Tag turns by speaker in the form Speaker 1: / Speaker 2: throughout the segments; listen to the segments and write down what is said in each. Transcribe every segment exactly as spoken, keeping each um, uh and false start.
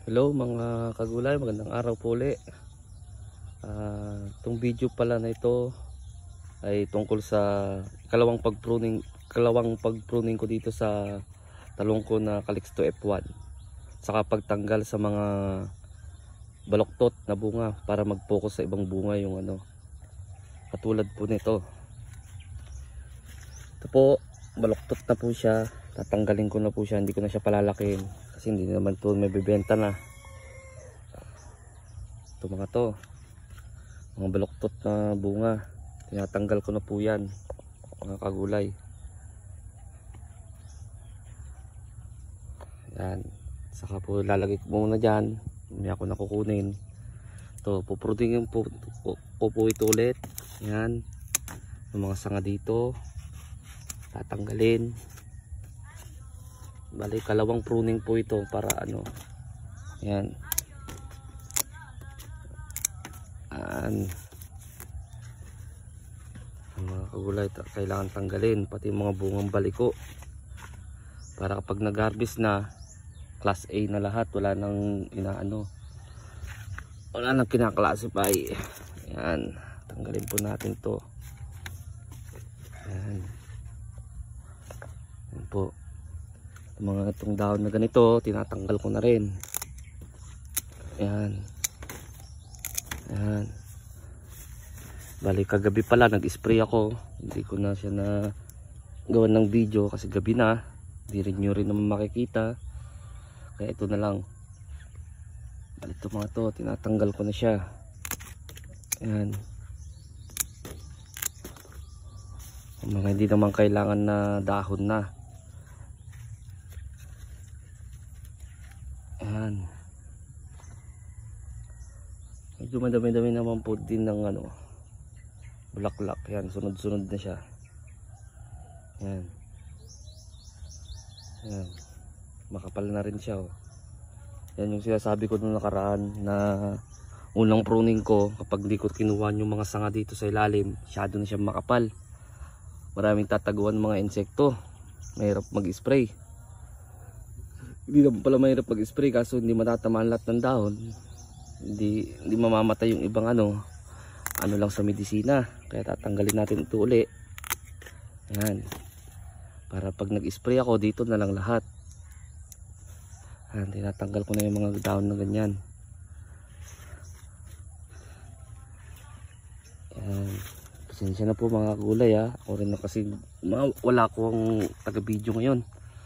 Speaker 1: Hello mga kagulay, magandang araw po ulit. Uh, itong video pala na ito ay tungkol sa ikalawang pag-pruning, ikalawang pag-pruning ko dito sa talong ko na Calixto F one. Saka pagtanggal sa mga baloktot na bunga para mag-focus sa ibang bunga yung ano. Katulad po nito. Ito po, baloktot na po siya. Tatanggalin ko na po siya, hindi ko na siya palalakin kasi hindi naman ito may bibenta na. Ito mga to, mga baloktot na bunga, tinatanggal ko na po yan mga kagulay. Yan, saka po lalagay ko muna dyan, may ako na kukunin. Ito, puprudingin po, po, po, po ito ulit. Yan, yung mga sanga dito tatanggalin. Bali kalawang pruning po ito para ano, yan. Yan. Ang mga kagulay kailangan tanggalin, pati yung mga bungang baliko para kapag nag-harvest na class A na lahat, wala nang inaano, wala nang kinaklasify. Yan, tanggalin po natin to. Yan. Yan po. Mga itong dahon na ganito tinatanggal ko na rin. Yan. Yan. Bali kagabi pala nag-spray ako, hindi ko na siya na gawan ng video kasi gabi na, hindi rin nyo rin naman makikita, kaya ito na lang. Bali ito mga to, tinatanggal ko na siya. Yan. Mga hindi naman kailangan na dahon na. Yan. Medyo madami-dami naman po din ng ano, bulaklak. Yan, sunod-sunod na siya. Yan. Yan. Makapal na rin siya, oh. Yan yung sinasabi ko nung nakaraan na unang pruning ko, kapag hindi ko kinuha yung mga sanga dito sa ilalim, masyado na siya makapal. Maraming tataguan mga insekto. Mahirap mag-spray. Hindi naman pala mahirap mag-spray kaso hindi matatamaan lahat ng dahon. Hindi, hindi mamamatay yung ibang ano, ano lang sa medisina. Kaya tatanggalin natin ito uli. Yan. Para pag nag-spray ako, dito na lang lahat. Yan, tinatanggal ko na yung mga dahon na ganyan. Yan. Pasensya na po mga gulay, ha. Ako rin na kasi wala akong taga-video ngayon.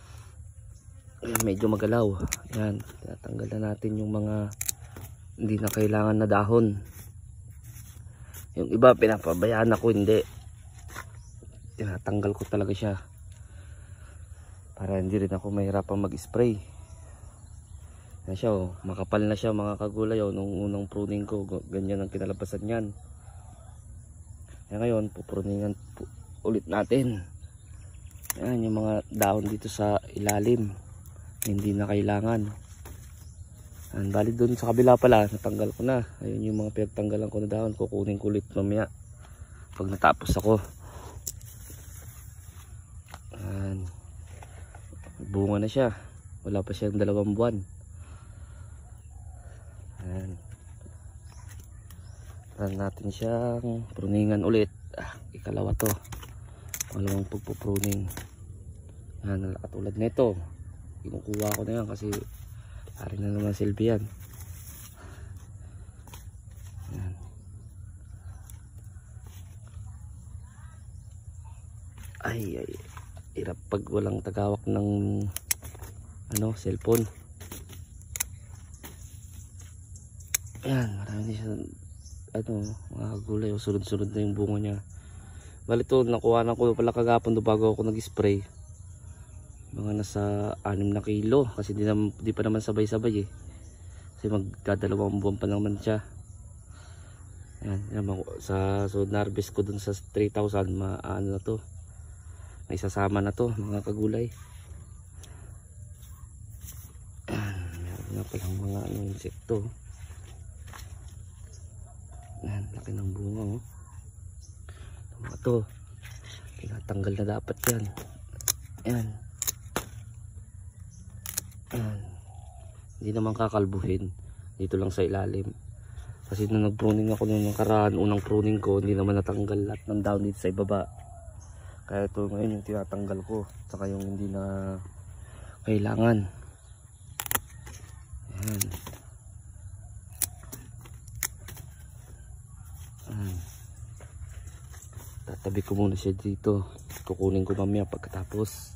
Speaker 1: Medyo magalaw. Yan, tinatanggal na natin yung mga hindi na kailangan na dahon. Yung iba pinapabayaan ako, hindi. Tinatanggal ko talaga siya para hindi rin ako mahirapang mag-spray. Yan siya, oh. Makapal na siya mga kagulay, oh. Nung unang pruning ko, ganyan ang kinalabasan niyan. Yan, ngayon pupruningan ulit natin. Yan yung mga dahon dito sa ilalim, hindi na kailangan. Yan, bali doon sa kabila pala natanggal ko na. Ayun yung mga pinagtanggalan ko na dahon, kukunin ko ulit mamaya pag natapos ako. Yan, bunga na siya, wala pa siyang dalawang buwan. Yan, yan natin siyang pruningan ulit. Ah, ikalawa to, pangalawang pagpupruning. Yan, katulad nito, kinukuha ko na yan kasi hari na naman silbi yan. Yan. Ay, ay, hirap pag walang tagawak ng ano, cellphone. Yan, marami siya ano, mga gulay, sunod-sunod na yung bunga niya. Bali ito, nakuha na ko pala kagapon do bago ako nag-spray. Mga nasa anim na kilo kasi di, na, di pa naman sabay-sabay eh. Kasi magdadalawang buwan pa naman siya. Yan, yan sa so harvest ko dun sa three thousand, maano na to. May sasama na to mga kagulay. Yan, meron na palang mga ano, insekto. Yan, laki ng bunga, oh. Ito mga to, tinatanggal na dapat yan. Yan. Yan. Hindi naman kakalbuhin. Dito lang sa ilalim. Kasi nung nag-pruning ako nung nakaraan, unang pruning ko, hindi naman natanggal lahat ng down dito sa ibaba. Kaya ito ngayon yung tinatanggal ko. Saka yung hindi na kailangan. Ayan. Ayan. Tatabi ko muna siya dito. Kukunin ko mamaya pagkatapos.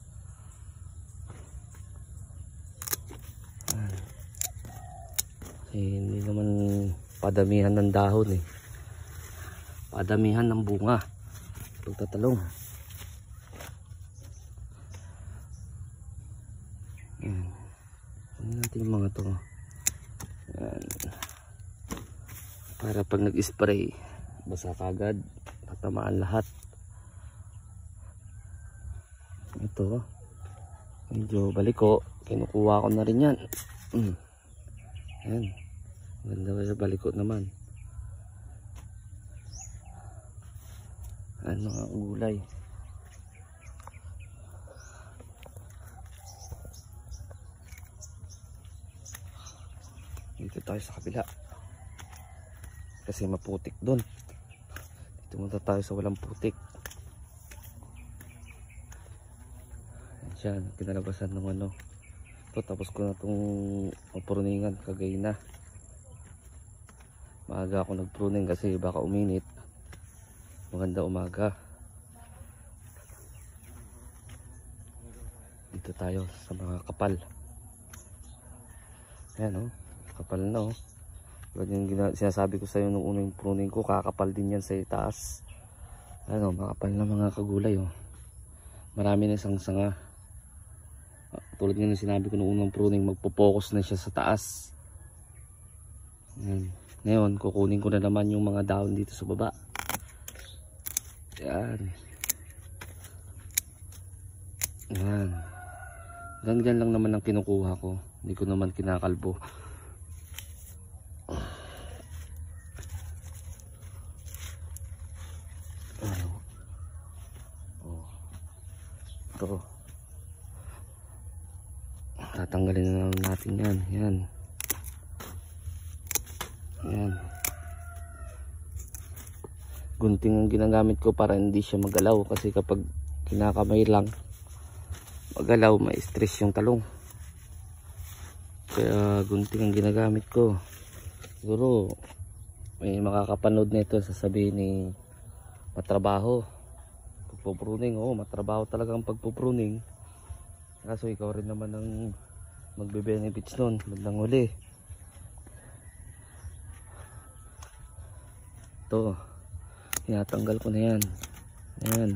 Speaker 1: Ayan. Kasi hindi naman padamihan ng dahon eh. Padamihan ng bunga. Pagtatalong. Ayan. Ano natin yung mga to. Ayan. Para pag nag-spray, basa kagad. Tatamaan lahat. Ito. Medyo baliko. Kinukuha ko na rin yan. Mm. Ayan. Ganda ba balikot naman. Ano nga gulay. Dito tayo sa kabila. Kasi maputik doon. Dito muna tayo sa walang putik. Diyan, kinalabasan ng ano. Ito, tapos ko na itong pruningan kagay na. Maaga ako nagpruning kasi baka uminit. Maganda umaga. Dito tayo sa mga kapal. Ayan o, oh, kapal na o. Oh. Yung sinasabi ko sa iyo nung unang pruning ko, kakapal din yan sa itaas. Ayan o, oh, makapal na mga kagulay o. Oh. Marami na isang sanga. Tulad nga ng sinabi ko nung unang pruning, magpo-focus na siya sa taas. Ayan. Ngayon, kukunin ko na naman yung mga dahon dito sa baba. Yan. Yan. Ganyan lang naman ang kinukuha ko. Hindi ko naman kinakalbo. Ano? Oh. Ito. Tatanggalin na lang natin yan. Yan. Ayan. Gunting ang ginagamit ko para hindi siya magalaw. Kasi kapag kinakamay lang, magalaw, ma-stress yung talong. Kaya gunting ang ginagamit ko. Siguro may makakapanood na ito, sasabihin ni matrabaho. Pagpupruning, oo, matrabaho talaga ang pagpupruning. Kaso ikaw rin naman ang magbe-benefits nun. Bandang huli. Ito, tinatanggal ko na yan. Ayan.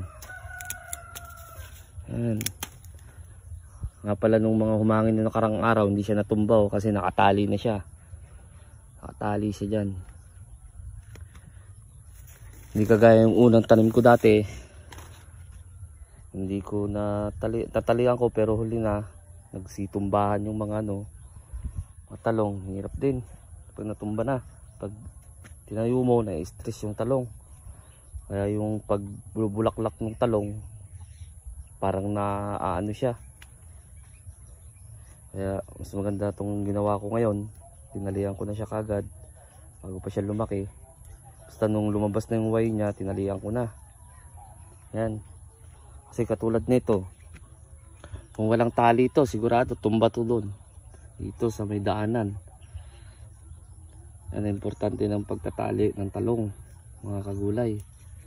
Speaker 1: Ayan. Nga pala nung mga humangin na nakarang araw, hindi siya natumbaw kasi nakatali na siya. Nakatali siya dyan. Hindi kagaya yung unang tanim ko dati. Hindi ko natali, tatalian ko pero huli na. Nagsitumbahan yung mga ano, mga talong. Hirap din. Pag natumba na. Pag tinayo mo, na-stress yung talong. Kaya yung pagbulaklak ng talong, parang naaano siya. Kaya mas maganda itong ginawa ko ngayon. Tinalian ko na siya kagad bago pa siya lumaki. Basta nung lumabas na yung way niya, tinalian ko na. Yan. Kasi katulad nito, kung walang tali ito, sigurado tumba to doon. Dito sa may daanan. Yan ang importante ng pagtatali ng talong, mga kagulay.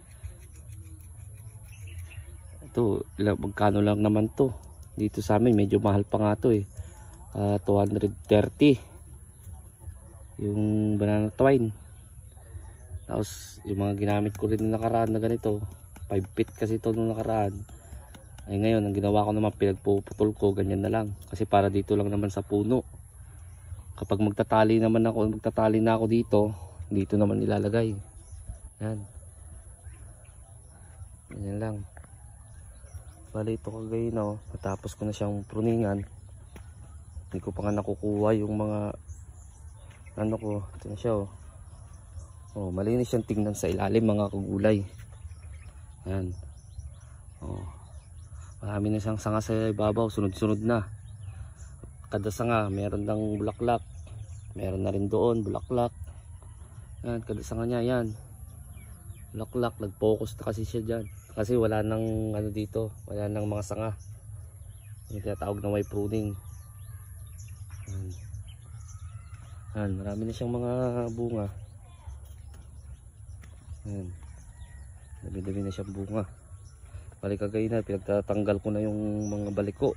Speaker 1: Ito, magkano lang naman to. Dito sa amin, medyo mahal pa nga to eh. Uh, two hundred thirty. Yung banana twine. Tapos, yung mga ginamit ko rin nung nakaraan na ganito. five feet kasi ito nung nakaraan. Ay ngayon, ang ginawa ko naman, pinagpuputol ko, ganyan na lang. Kasi para dito lang naman sa puno. Kapag magtatali naman ako, magtatali na ako dito, dito naman nilalagay. Yan. Yan lang. Bali ito kagay na, oh. Natapos ko na siyang pruningan. Hindi ko pa nga nakukuha yung mga ano ko. Ito na siya, oh. Oh, malinis siyang tingnan sa ilalim, mga kagulay. Yan. Oh. Marami na siyang sanga sa ibabaw, sunod-sunod na. kada sanga meron ng bulaklak, meron na rin doon bulaklak. Yan, kada sanga niya yan bulaklak. Nag-focus na kasi siya dyan kasi wala nang ano dito, wala nang mga sanga. Yung tinatawag na white pruning. Yan. Yan, marami na siyang mga bunga. Yan, dami-dami na siyang bunga. Balik kagay na pinagtatanggal ko na yung mga baliko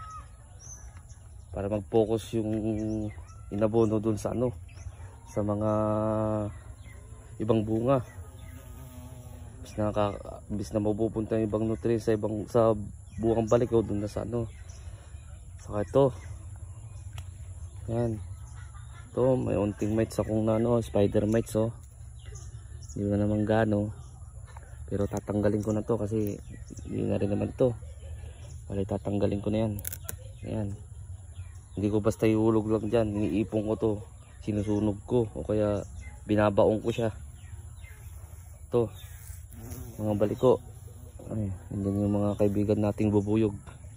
Speaker 1: para mag-focus yung inabono dun sa ano, sa mga ibang bunga. Bis na, bis na mapupunta yung ibang nutrients sa ibang sa bungang baliko dun na sa ano. Saka ito, yan, ito may unting mites akong na ano, spider mites oh. Hindi na naman gano, pero tatanggalin ko na to kasi hindi na rin naman to. Bali tatanggalin ko na yan. Ayan, hindi ko basta iulog lang dyan, iniipon ko to, sinusunog ko o kaya binabaong ko siya. Ito mga baliko. Ay, andyan yung mga kaibigan nating bubuyog.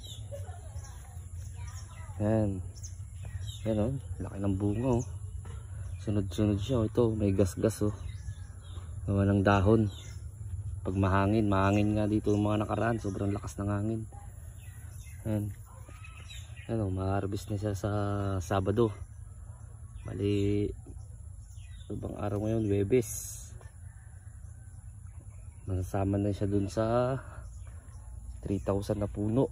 Speaker 1: Yan, yan oh, laki ng bunga oh. Sunod-sunod siya oh. Ito may gas-gas oh, walang dahon. Pag mahangin, mahangin nga dito yung mga nakaraan, sobrang lakas ng hangin. Yan, yan oh, ma-harvest na siya sa Sabado. Bali, ibang araw ngayon, Huwebes. Nasama na siya dun sa three thousand na puno.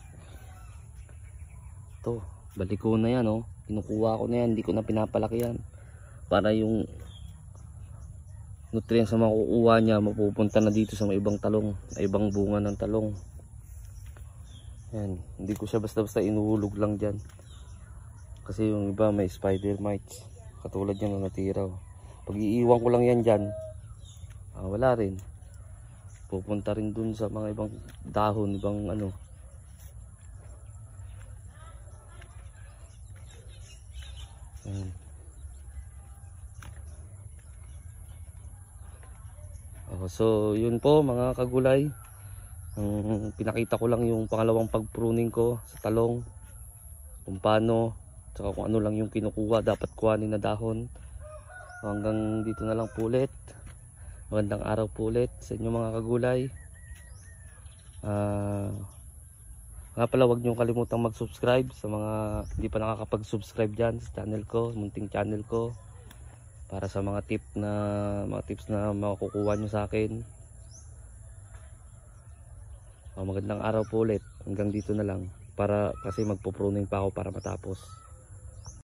Speaker 1: Ito, baliko na yan oh. Kinukuha ko na yan, hindi ko na pinapalaki yan. Para yung nutrients na makukuha niya mapupunta na dito sa may ibang talong, may ibang bunga ng talong. Yan, hindi ko siya basta-basta inuhulog lang dyan. Kasi yung iba may spider mites. Katulad yan na natira oh. Pag iiwan ko lang yan dyan, ah, wala rin. Pupunta rin dun sa mga ibang dahon, ibang ano. Ayan. Oh, so yun po mga kagulay. Um, pinakita ko lang yung pangalawang pag-pruning ko sa talong. Kung paano, saka kung ano lang yung kinukuha, dapat kuhanin na dahon. Hanggang dito na lang po ulit. Magandang araw po ulit sa inyo mga kagulay. Uh, nga pala, huwag nyo kalimutang mag-subscribe sa mga hindi pa nakakapag-subscribe dyan sa channel ko, munting channel ko, para sa mga tip na mga tips na makukuha nyo sa akin. Uh, magandang araw po ulit. Hanggang dito na lang, para kasi magpo-pruning pa ako para matapos.